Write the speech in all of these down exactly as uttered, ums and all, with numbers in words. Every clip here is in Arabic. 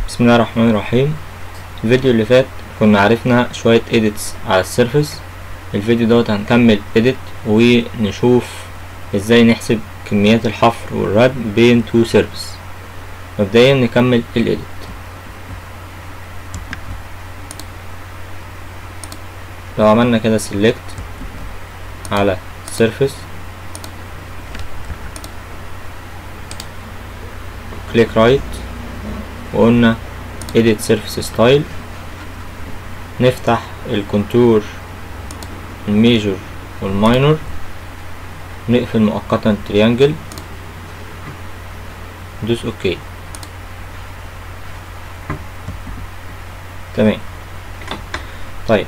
بسم الله الرحمن الرحيم. الفيديو اللي فات كنا عرفنا شوية edits على السيرفس. الفيديو دوت هنكمل edit ونشوف ازاي نحسب كميات الحفر والردم بين تو سيرفس. مبدئيا نكمل الإيديت. لو عملنا كده select على surface click right وقلنا edit surface style، نفتح الكونتور الميجور والماينور، نقفل مؤقتا تريانجل، ندوس اوكي. تمام. طيب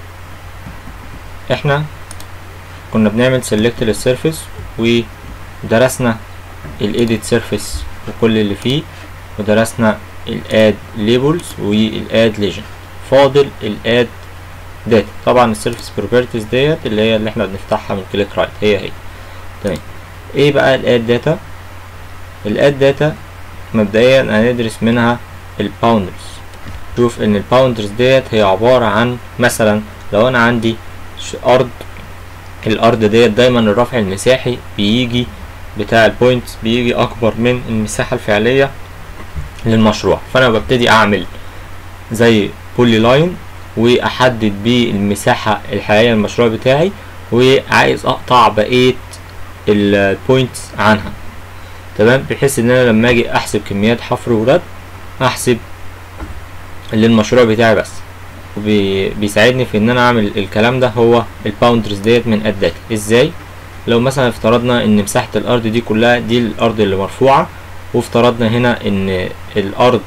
احنا كنا بنعمل select للسيرفيس ودرسنا الايديت سيرفيس وكل اللي فيه، ودرسنا الاد ليبلز والاد ليجند. فاضل الاد داتا. طبعا السيرفيس بروبرتيز ديت اللي هي اللي احنا بنفتحها من كليك رايت هي هي. تمام. ايه بقى الاد داتا؟ الاد داتا مبدئيا هندرس منها الباوندرز. شوف ان الباوندرز ديت هي عبارة عن مثلا لو انا عندي ارض، الارض ديت دايما الرفع المساحي بيجي بتاع البوينتس بيجي اكبر من المساحة الفعلية للمشروع، فانا ببتدي اعمل زي بولي لاين واحدد بيه المساحة الحقيقية للمشروع بتاعي، وعايز اقطع بقية البوينتس عنها. تمام. بحيث ان انا لما اجي احسب كميات حفر وردم احسب للمشروع بتاعي بس. وبيساعدني في ان انا اعمل الكلام ده هو الباوندرز ديت من الداتا. ازاي؟ لو مثلا افترضنا ان مساحة الارض دي كلها دي الارض اللي مرفوعة، وافترضنا هنا ان الارض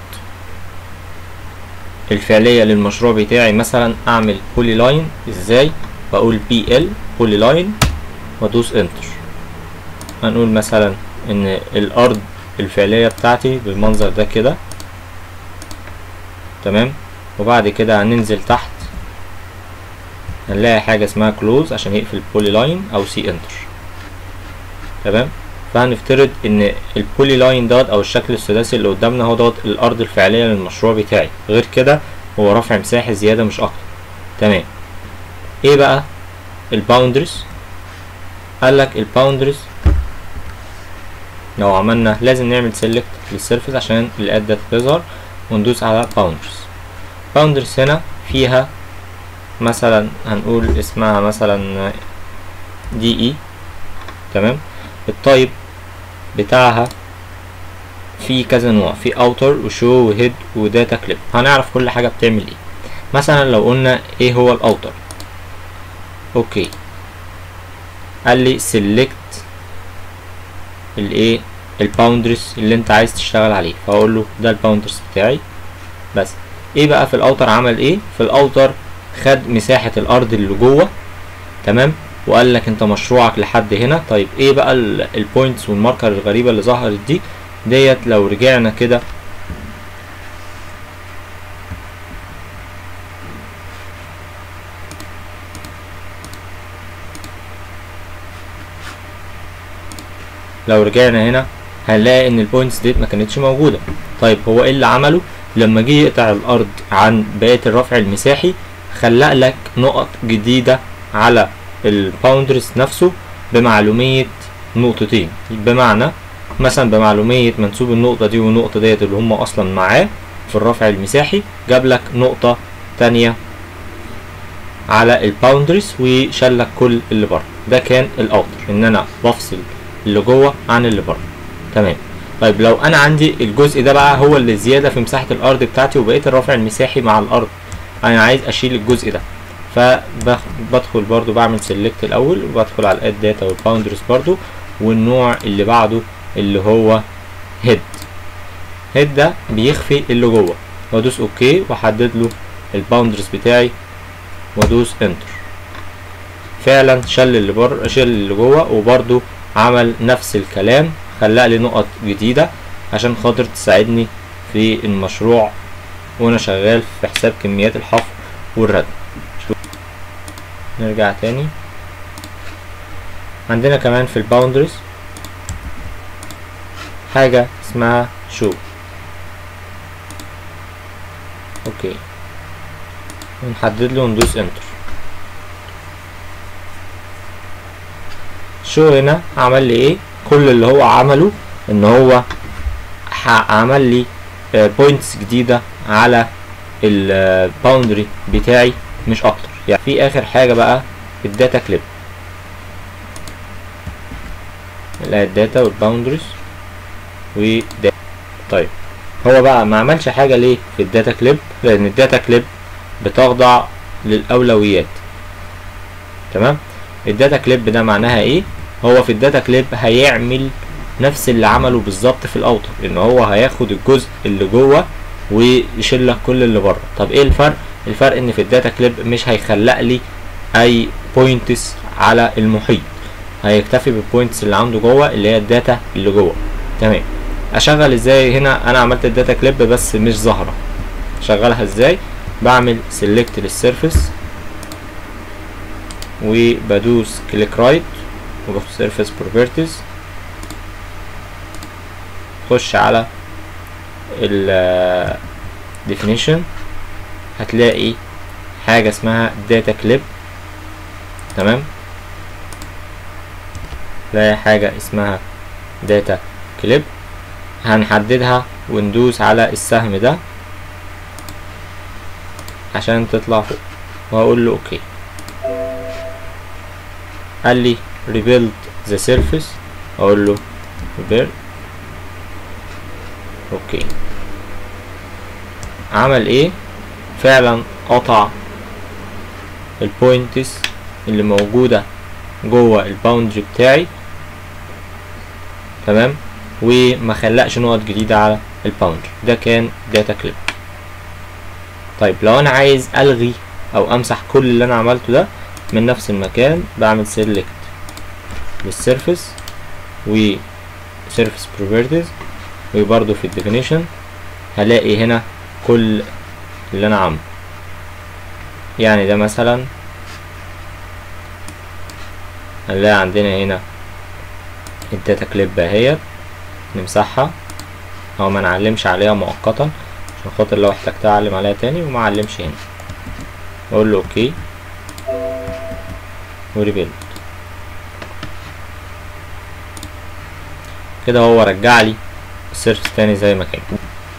الفعلية للمشروع بتاعي مثلا اعمل بولي لاين. ازاي؟ بقول بي ال بولي لاين وادوس انتر. هنقول مثلا ان الارض الفعلية بتاعتي بالمنظر ده كده. تمام. وبعد كده هننزل تحت هنلاقي حاجة اسمها كلوز عشان يقفل البولي لاين او سي انتر. تمام. فهنفترض ان البولي لاين دوت او الشكل الثلاثي اللي قدامنا هو دوت الارض الفعلية للمشروع بتاعي، غير كده هو رفع مساحي زيادة مش اكتر. تمام. ايه بقى الباوندرز؟ قالك الباوندرز لو عملنا لازم نعمل سيلكت للسيرفيس عشان الاد داتا تظهر، وندوس على باوندرز. باوندرز هنا فيها مثلا هنقول اسمها مثلا دي اي. تمام. التايب بتاعها في كذا نوع، في اوتر وشو وهيد وداتا كليب. هنعرف كل حاجة بتعمل ايه. مثلا لو قلنا ايه هو الاوتر، اوكي قال لي سيلكت الايه الباوندرز اللي انت عايز تشتغل عليه، فاقول له ده الباوندرز بتاعي بس. ايه بقى في الاوتر عمل ايه؟ في الاوتر خد مساحة الارض اللي جوه. تمام. وقال لك انت مشروعك لحد هنا. طيب ايه بقى البوينتس والماركر الغريبة اللي ظهرت دي ديت؟ لو رجعنا كده لو رجعنا هنا هنلاقي ان البوينتس ديت ما كانتش موجودة. طيب هو ايه اللي عمله؟ لما جه يقطع الارض عن بقية الرفع المساحي خلق لك نقط جديدة على الباوندرز نفسه بمعلومية نقطتين. بمعنى مثلا بمعلومية منسوب النقطة دي والنقطة ديت اللي هم اصلا معاه في الرفع المساحي، جاب لك نقطة تانية على الباوندرز وشال لك كل اللي بره. ده كان الاوتر، ان انا بفصل اللي جوه عن اللي بره. تمام. طيب لو انا عندي الجزء ده بقى هو اللي زيادة في مساحة الارض بتاعتي وبقيت الرفع المساحي مع الارض، انا عايز اشيل الجزء ده، فبدخل برضو بعمل سيلكت الاول وبدخل على الاد داتا والباوندرز برضو، والنوع اللي بعده اللي هو هيد. هيد ده بيخفي اللي جوه، وادوس اوكي واحدد له الباوندرز بتاعي وادوس انتر. فعلا شل اللي بره شل اللي جوه، وبرضو عمل نفس الكلام، خلق لي نقط جديدة عشان خاطر تساعدني في المشروع وانا شغال في حساب كميات الحفر والردم. نرجع تاني. عندنا كمان في الباوندرز حاجة اسمها شو. اوكي، ونحدد له وندوس انتر. شو هنا عمل لي ايه؟ كل اللي هو عمله ان هو عمل لي بوينتس جديدة على الباوندري بتاعي مش اكتر. يعني في اخر حاجة بقى الداتا كليب، لا الداتا والباوندريز وداتا. طيب هو بقى ما عملش حاجة ليه في الداتا كليب؟ لان الداتا كليب بتخضع للاولويات. تمام. الداتا كليب ده معناها ايه؟ هو في الداتا كليب هيعمل نفس اللي عمله بالظبط في الاوتر، ان هو هياخد الجزء اللي جوه ويشيل لك كل اللي بره. طب ايه الفرق؟ الفرق ان في الداتا كليب مش هيخلق لي اي بوينتس على المحيط، هيكتفي بالبوينتس اللي عنده جوه اللي هي الداتا اللي جوه. تمام. اشغل ازاي هنا؟ انا عملت الداتا كليب بس مش ظاهره. اشغلها ازاي؟ بعمل سيلكت للسيرفيس وبدوس كليك رايت وبروح سيرفيس بروبرتيز، خش على ال definition، هتلاقي حاجة اسمها data clip. تمام. تلاقي حاجة اسمها data clip، هنحددها وندوس على السهم ده عشان تطلع فوق، وهقول له اوكي. قال لي rebuild the surface، اقول له rebuild. اوكي. عمل ايه؟ فعلا قطع البوينتس اللي موجودة جوه الباوندري بتاعي. تمام. وما خلقش نقط جديدة على الباوندري. ده كان داتا كليب. طيب لو انا عايز الغي او امسح كل اللي انا عملته ده من نفس المكان، بعمل سيلكت للسيرفيس و سيرفيس بروبرتيز، وبرضه في الديفينيشن هلاقي هنا كل اللي انا عامله. يعني ده مثلا هنلاقي عندنا هنا الداتا كليب اهيت، نمسحها او ما نعلمش عليها مؤقتا عشان خاطر لو احتجت اعلم عليها تاني، وما اعلمش هنا. اقول له اوكي وريبيلد. كده هو رجع لي السيرفيس تاني زي ما كان.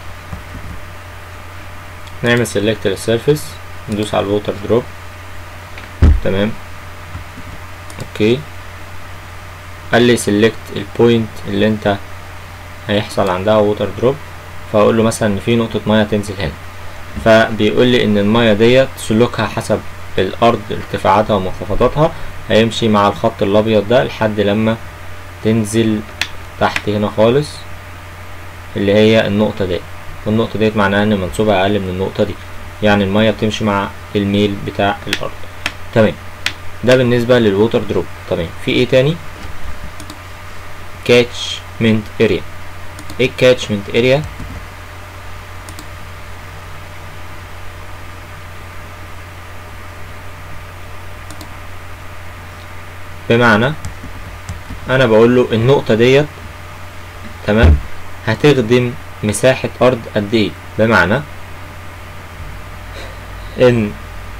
نعمل سيلكت للسيرفيس، ندوس على الووتر دروب. تمام. اوكي. قال لي سيلكت البوينت اللي انت هيحصل عندها ووتر دروب، فاقول له مثلا ان في نقطة مية تنزل هنا، فبيقول لي ان المية ديت سلوكها حسب الارض ارتفاعاتها ومنخفضاتها هيمشي مع الخط الابيض ده لحد لما تنزل تحت هنا خالص اللي هي النقطة ديت، والنقطة ديت معناها ان منسوبها اقل من النقطة دي، يعني المية بتمشي مع الميل بتاع الارض. تمام. ده بالنسبة للووتر دروب. تمام. في ايه تاني؟ كاتشمنت اريا. ايه الكاتشمنت اريا؟ بمعنى انا بقول له النقطة ديت تمام هتخدم مساحة ارض قد ايه. بمعنى ان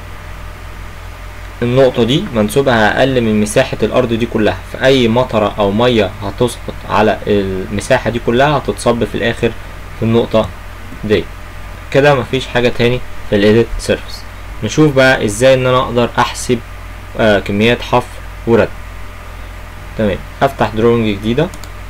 النقطة دي منسوبها اقل من مساحة الارض دي كلها، فاي مطرة او مية هتسقط على المساحة دي كلها هتتصب في الاخر في النقطة دي. كده مفيش حاجة تاني في الايديت سيرفيس. نشوف بقى ازاي ان انا اقدر احسب آه كميات حفر ورد. تمام. هفتح دروينج جديدة.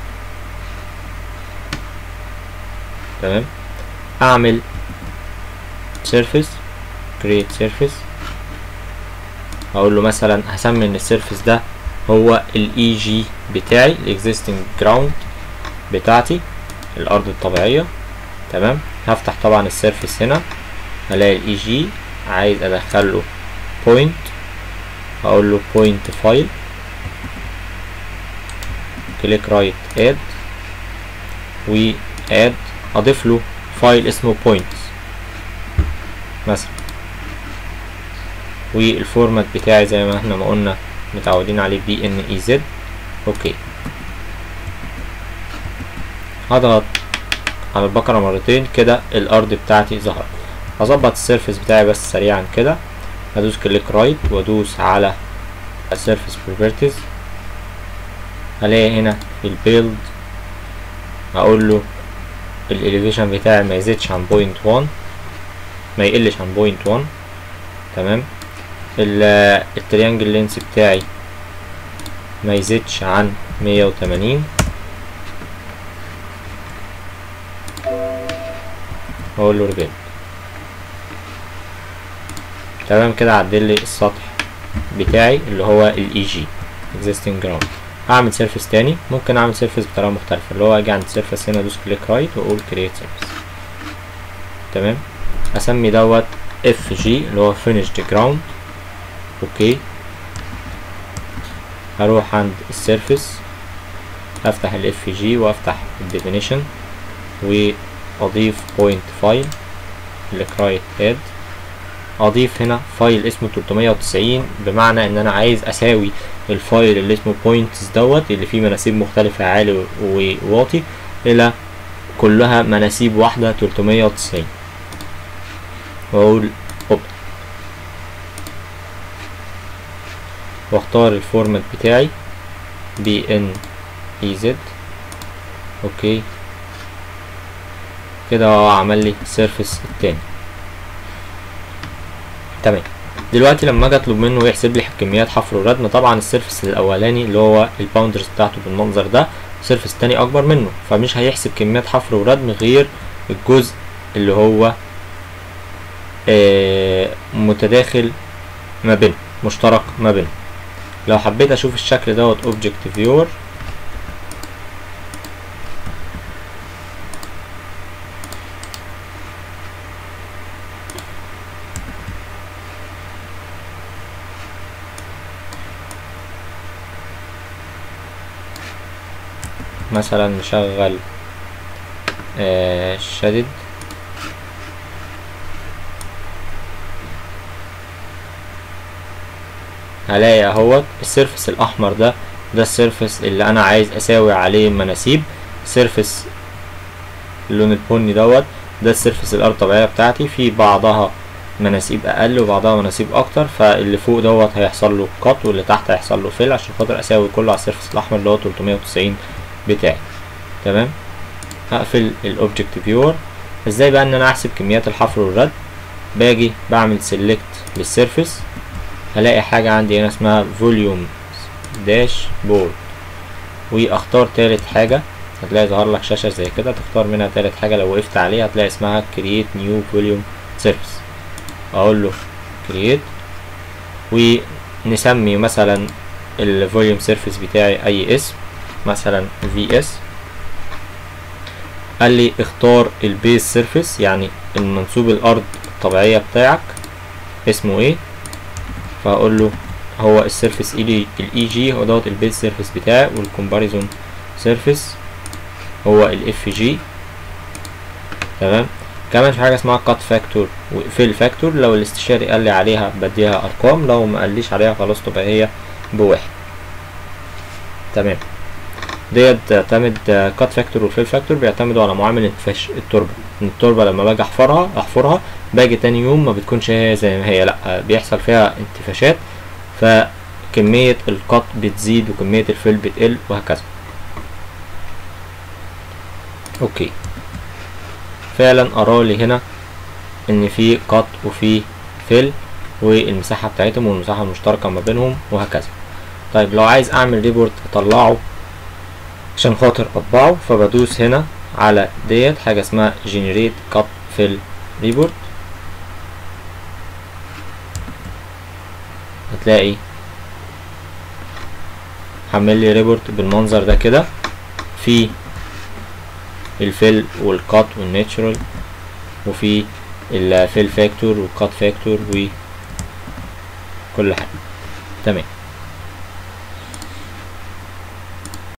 تمام. اعمل سيرفيس create surface، اقول له مثلا هسمي ان السيرفيس ده هو الاي جي بتاعي، الاكزيستنج جراوند بتاعتي، الارض الطبيعية. تمام. هفتح طبعا السيرفيس هنا، هلاقي الاي جي، عايز ادخله بوينت، هقول له بوينت فايل، كليك رايت اد، و اد اضيف له فايل اسمه بوينتس مثلا، والفورمات بتاعي زي ما احنا ما قلنا متعودين عليه بي ان اي زد. اوكي. هضغط على البقرة مرتين كده الارض بتاعتي ظهرت. هظبط السيرفيس بتاعي بس سريعا كده، هدوس كليك رايت وادوس على السيرفيس بروبرتيز، هلاقي هنا في البيلد هقول له الاليفيشن بتاعي ما يزيدش عن بوينت وان، ما يقلش عن بوينت وان. تمام. التريانجل لينس بتاعي ما يزيدش عن مية وتمانين، هقول له ريبيلد. تمام كده عدل لي السطح بتاعي اللي هو الاي جي existing ground. هعمل سيرفيس تاني، ممكن اعمل سيرفيس بطريقه مختلفه، اللي هو اجي عند سيرفيس هنا ادوس كليك رايت واقول create surface. تمام. اسمي دوت اف جي اللي هو finished ground. اوكي. هروح عند السيرفيس، افتح الاف جي وافتح الديفينيشن واضيف بوينت فايل، كليك رايت اد، اضيف هنا فايل اسمه تلتمية وتسعين، بمعنى ان انا عايز اساوي الفايل اللي اسمه points دوت اللي فيه مناسيب مختلفة عالي وواطي الى كلها مناسيب واحدة تلتمية وتسعين، واقول اوبن واختار الفورمات بتاعي بي ان اي زد. اوكي كده هو عمل لي السيرفيس التاني. تمام. دلوقتي لما اجي اطلب منه يحسب لي كميات حفر وردم، طبعا السيرفيس الاولاني اللي هو الباوندرز بتاعته بالمنظر ده، السيرفيس التاني اكبر منه، فمش هيحسب كميات حفر وردم غير الجزء اللي هو آه متداخل ما بينه، مشترك ما بينه. لو حبيت اشوف الشكل دوت اوبجكت فيور، مثلا نشغل آه شدد، هلاقي اهوت السيرفس الاحمر ده ده السيرفس اللي انا عايز اساوي عليه مناسيب. سيرفس اللون البني دوت ده السيرفس الارض الطبيعيه بتاعتي، في بعضها مناسيب اقل وبعضها مناسيب اكتر، فاللي فوق دوت هيحصل له قط واللي تحت هيحصل له فيل عشان خاطر اساوي كله على السيرفس الاحمر اللي هو تلتمية وتسعين بتاعي. تمام. هقفل الاوبجكت فيور. ازاي بقى ان انا احسب كميات الحفر والرد؟ باجي بعمل سيلكت للسيرفس، هلاقي حاجه عندي هنا اسمها فوليوم داش بورد، واختار تالت حاجه، هتلاقي ظهر لك شاشه زي كده تختار منها تالت حاجه، لو وقفت عليها هتلاقي اسمها create new volume surface. اقول له create ونسمي مثلا الفوليوم سيرفيس بتاعي اي اسم، مثلا في اس. قال لي اختار البيز سيرفيس، يعني المنسوب الارض الطبيعيه بتاعك اسمه ايه، فاقول له هو السيرفيس الاي جي هو دوت البيز سيرفيس بتاعي، والكومباريزون سيرفيس هو الاف جي. تمام. كمان في حاجه اسمها كات فاكتور وفيل فاكتور، لو الاستشاري قال لي عليها بديها ارقام، لو ما قاليش عليها خلاص تبقى هي بواحد. تمام. ديت تعتمد كات فاكتور والفيل فاكتور بيعتمدوا على معامل انتفاش التربه، ان التربه لما باجي احفرها احفرها باجي تاني يوم ما بتكونش هي زي ما هي، لا بيحصل فيها انتفاشات، فكميه القط بتزيد وكميه الفيل بتقل وهكذا. اوكي. فعلا ارالي هنا ان في قط وفي فيل والمساحه بتاعتهم والمساحه المشتركه ما بينهم وهكذا. طيب لو عايز اعمل ريبورت اطلعه عشان خاطر اطبعه، فبدوس هنا على ديت حاجه اسمها generate cut fill report، هتلاقي حمل لي ريبورت بالمنظر ده كده، في الفيل والكات والناتشورال وفي الفيل فاكتور والكات فاكتور وكل حاجه. تمام.